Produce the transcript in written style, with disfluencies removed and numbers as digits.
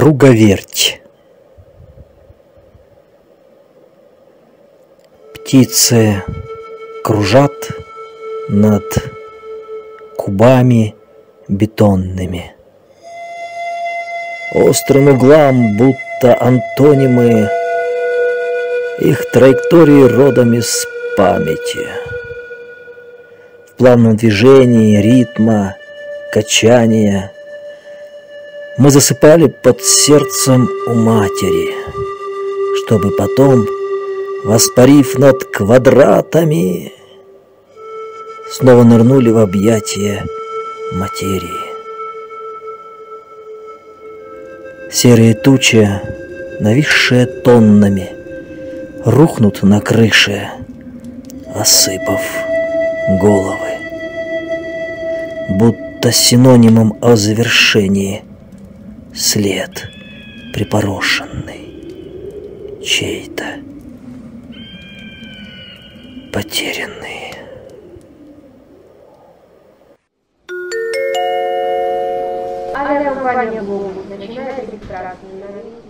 Круговерть. Птицы кружат над кубами бетонными. Острым углам, будто антонимы, их траектории родом из памяти. В плавном движении ритма, качания мы засыпали под сердцем у матери, чтобы потом, воспарив над квадратами, снова нырнули в объятия материи. Серые тучи, нависшие тоннами, рухнут на крыше, осыпав головы, будто синонимом о завершении след припорошенный, чей-то потерянный. Авиакомпания «Бум» начинает регистрацию на